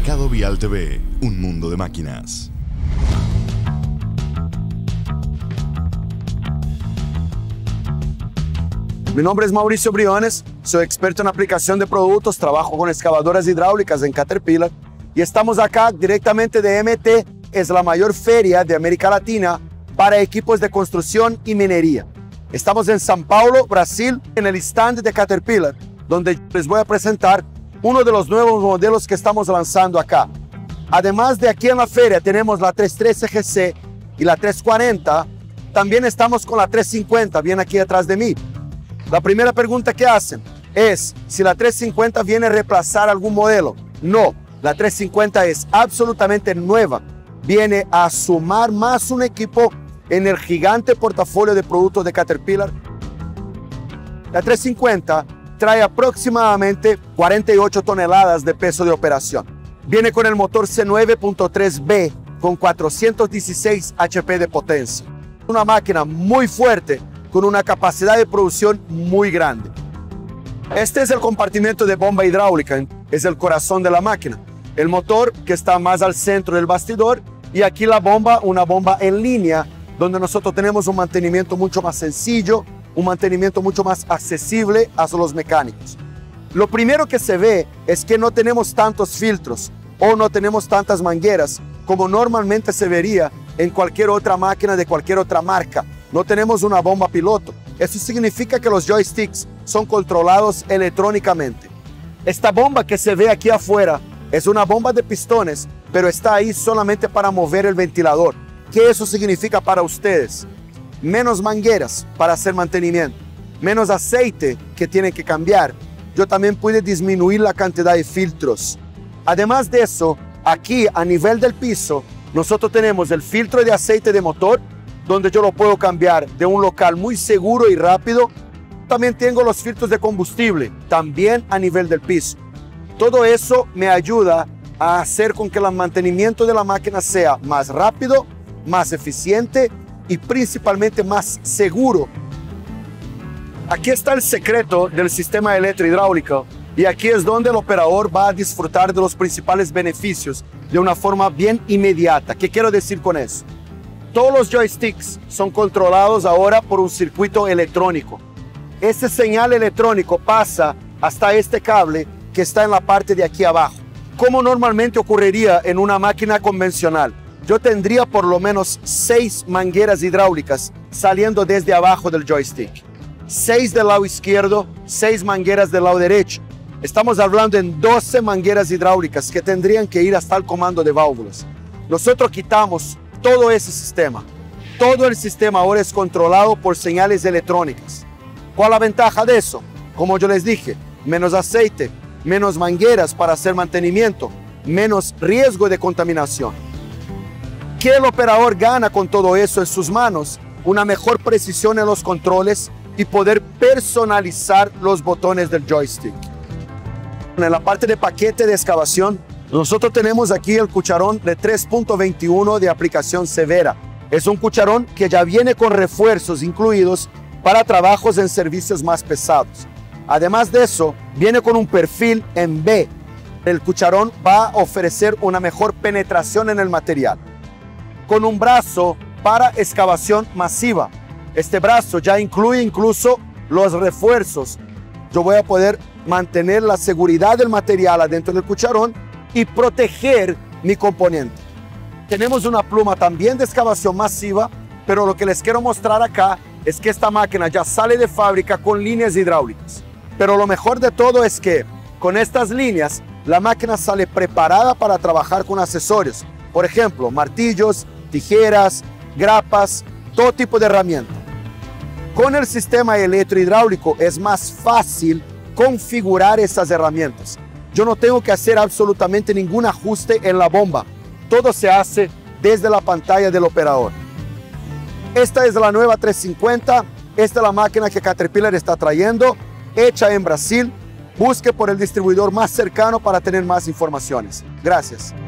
Mercado Vial TV, un mundo de máquinas. Mi nombre es Mauricio Briones, soy experto en aplicación de productos, trabajo con excavadoras hidráulicas en Caterpillar y estamos acá directamente de MT, es la mayor feria de América Latina para equipos de construcción y minería. Estamos en São Paulo, Brasil, en el stand de Caterpillar, donde les voy a presentar uno de los nuevos modelos que estamos lanzando acá. Además de aquí en la feria tenemos la 313 GC y la 340, también estamos con la 350, bien aquí detrás de mí. La primera pregunta que hacen es si la 350 viene a reemplazar algún modelo. No, la 350 es absolutamente nueva. Viene a sumar más un equipo en el gigante portafolio de productos de Caterpillar. La 350 trae aproximadamente 48 toneladas de peso de operación. Viene con el motor C9.3B con 416 HP de potencia. Una máquina muy fuerte con una capacidad de producción muy grande. Este es el compartimento de bomba hidráulica, es el corazón de la máquina. El motor que está más al centro del bastidor y aquí la bomba, una bomba en línea, donde nosotros tenemos un mantenimiento mucho más sencillo, un mantenimiento mucho más accesible a los mecánicos. Lo primero que se ve es que no tenemos tantos filtros o no tenemos tantas mangueras como normalmente se vería en cualquier otra máquina de cualquier otra marca. No tenemos una bomba piloto. Eso significa que los joysticks son controlados electrónicamente. Esta bomba que se ve aquí afuera es una bomba de pistones, pero está ahí solamente para mover el ventilador. ¿Qué eso significa para ustedes? Menos mangueras para hacer mantenimiento, menos aceite que tienen que cambiar. Yo también pude disminuir la cantidad de filtros. Además de eso, aquí a nivel del piso, nosotros tenemos el filtro de aceite de motor, donde yo lo puedo cambiar de un local muy seguro y rápido. También tengo los filtros de combustible, también a nivel del piso. Todo eso me ayuda a hacer con que el mantenimiento de la máquina sea más rápido, más eficiente y principalmente más seguro. Aquí está el secreto del sistema electrohidráulico y aquí es donde el operador va a disfrutar de los principales beneficios de una forma bien inmediata. ¿Qué quiero decir con eso? Todos los joysticks son controlados ahora por un circuito electrónico. Ese señal electrónico pasa hasta este cable que está en la parte de aquí abajo. Como normalmente ocurriría en una máquina convencional, yo tendría por lo menos 6 mangueras hidráulicas saliendo desde abajo del joystick. 6 del lado izquierdo, 6 mangueras del lado derecho. Estamos hablando en 12 mangueras hidráulicas que tendrían que ir hasta el comando de válvulas. Nosotros quitamos todo ese sistema. Todo el sistema ahora es controlado por señales electrónicas. ¿Cuál es la ventaja de eso? Como yo les dije, menos aceite, menos mangueras para hacer mantenimiento, menos riesgo de contaminación. ¿Qué el operador gana con todo eso en sus manos? Una mejor precisión en los controles y poder personalizar los botones del joystick. En la parte de paquete de excavación, nosotros tenemos aquí el cucharón de 3.21 de aplicación severa. Es un cucharón que ya viene con refuerzos incluidos para trabajos en servicios más pesados. Además de eso, viene con un perfil en B. El cucharón va a ofrecer una mejor penetración en el material. Con un brazo para excavación masiva. Este brazo ya incluye incluso los refuerzos. Yo voy a poder mantener la seguridad del material adentro del cucharón y proteger mi componente. Tenemos una pluma también de excavación masiva, pero lo que les quiero mostrar acá es que esta máquina ya sale de fábrica con líneas hidráulicas. Pero lo mejor de todo es que con estas líneas la máquina sale preparada para trabajar con accesorios. Por ejemplo, martillos, tijeras, grapas, todo tipo de herramientas. Con el sistema electrohidráulico es más fácil configurar esas herramientas. Yo no tengo que hacer absolutamente ningún ajuste en la bomba. Todo se hace desde la pantalla del operador. Esta es la nueva 350. Esta es la máquina que Caterpillar está trayendo, hecha en Brasil. Busque por el distribuidor más cercano para tener más informaciones. Gracias.